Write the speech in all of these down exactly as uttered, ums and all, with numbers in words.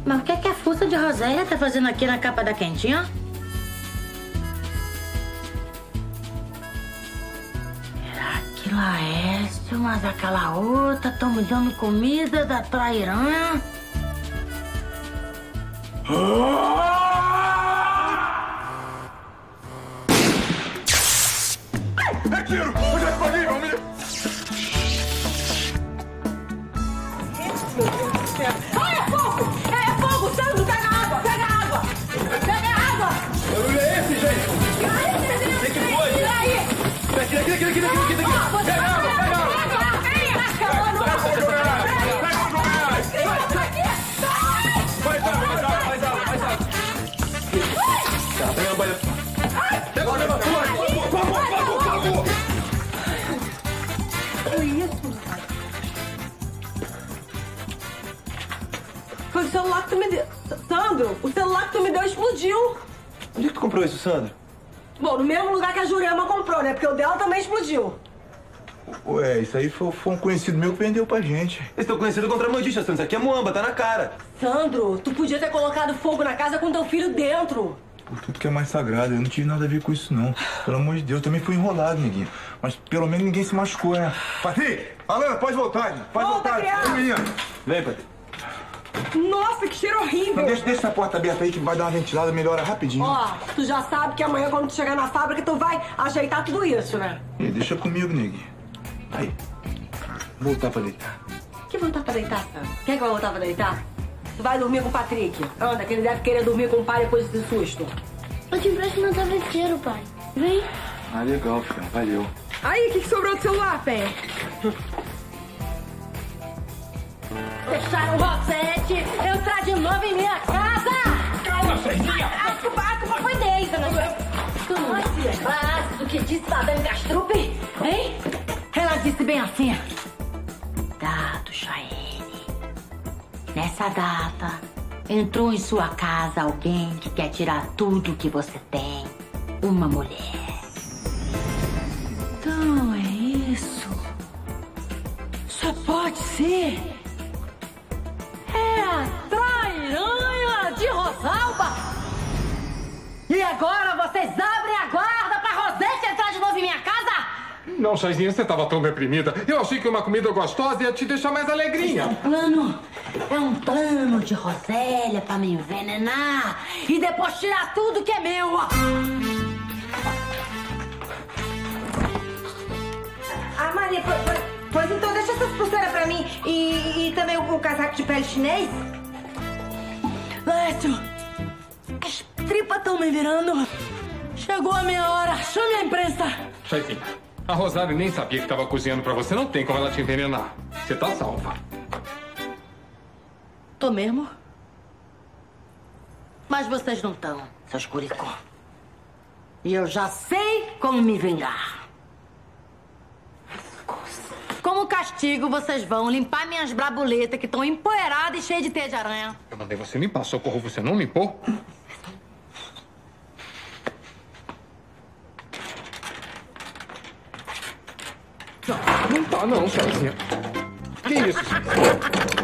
Mas o que é que a fuça de Rosélia tá fazendo aqui na capa da quentinha? Será que Laércio, mas aquela outra estão me dando comida da trairã? É tiro! Onde é que vai vir, meu menino? Ai, é fogo! É fogo! Sandro, pega água! Pega água! Pega água! Que barulho é esse, gente? O que que foi? Daqui, daqui, daqui, daqui, daqui, daqui! Pega água, pega água! Faz água, faz água, faz água, faz água! Tá, pega a banha. Pega, leva, pula, pula, pula, pula, pula, pula! Que isso? Foi o celular que tu me deu. Sandro, o celular que tu me deu explodiu. Onde é que tu comprou isso, Sandra? Bom, no mesmo lugar que a Jurema comprou, né? Porque o dela também explodiu. Ué, isso aí foi, foi um conhecido meu que vendeu pra gente. Eles estão conhecidos contrabandistas, Sandra. Isso aqui é muamba, tá na cara. Sandro, tu podia ter colocado fogo na casa com teu filho dentro. Por tudo que é mais sagrado, eu não tive nada a ver com isso, não. Pelo amor de Deus, eu também fui enrolado, neguinho. Mas pelo menos ninguém se machucou, né? Patrick! Alana, pode voltar, gente. Pode Volta, voltar. criança. Ô, menina. Vem, Patrick. Nossa, que cheiro horrível. Não, deixa, deixa essa porta aberta aí que vai dar uma ventilada, melhora rapidinho. Ó, tu já sabe que amanhã, quando tu chegar na fábrica, tu vai ajeitar tudo isso, né? E deixa comigo, neguinho. Aí. Voltar pra deitar. Que voltar pra deitar, Sandro? Quem é que vai voltar pra deitar? Tu vai dormir com o Patrick. Anda, que ele deve querer dormir com o pai depois desse susto. Eu te empresto meu travesseiro, pai. Vem. Ah, legal, filho. Valeu. Aí, o que, que sobrou do celular, Penha? Fecharam o Rosete, entrar de novo em minha casa! Calma, Cezinha! A culpa, a culpa foi deles, né? Tu não se lembrasse do que disse Madame Castrup, hein? Ela disse bem assim: Dado, Chayenne, nessa data, entrou em sua casa alguém que quer tirar tudo que você tem. Uma mulher. Então é isso. Só pode ser. É a trairanha de Rosalba! E agora vocês abrem a guarda pra Rosete entrar de novo em minha casa? Não, Chaizinha, você tava tão deprimida. Eu achei que uma comida gostosa ia te deixar mais alegrinha. É um plano, é um plano de Rosélia pra me envenenar e depois tirar tudo que é meu. Ah, Maria, pois, pois, pois então deixa essas pulseiras pra mim e, e também o, o casaco de pele chinês. Lécio, as tripas estão me virando. Chegou a minha hora. Chame a imprensa. Chaizinha, a Rosário nem sabia que tava cozinhando pra você. Não tem como ela te envenenar. Você tá salva. Tô mesmo? Mas vocês não estão, seus curicó. E eu já sei como me vingar. Como castigo, vocês vão limpar minhas brabuletas que estão empoeiradas e cheias de teia de aranha. Eu mandei você limpar. Socorro, você não limpou? Não tá não, Chaizinha. Que isso, Chaizinha?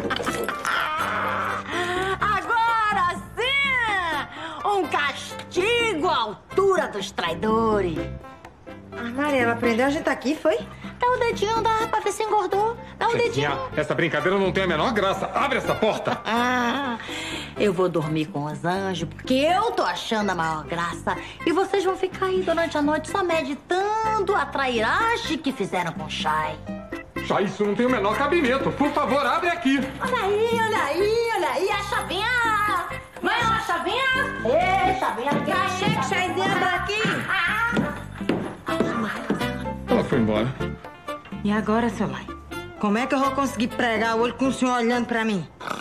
Agora sim! Um castigo à altura dos traidores. Ah, Maria, ela prendeu a gente aqui, foi? Dá o dedinho, dá pra ver se engordou. Dá o Chaizinha, dedinho. essa brincadeira não tem a menor graça. Abre essa porta. Ah, eu vou dormir com os anjos, porque eu tô achando a maior graça. E vocês vão ficar aí durante a noite só meditando a trairagem que fizeram com o Chay. Chai, isso não tem o menor cabimento. Por favor, abre aqui. Olha aí, olha aí, olha aí, a chavinha. Vai lá, chavinha. Ê, chavinha. Achei que Chaizinha entra aqui. Ela foi embora. E agora, seu Lai? Como é que eu vou conseguir pregar o olho com o senhor olhando pra mim?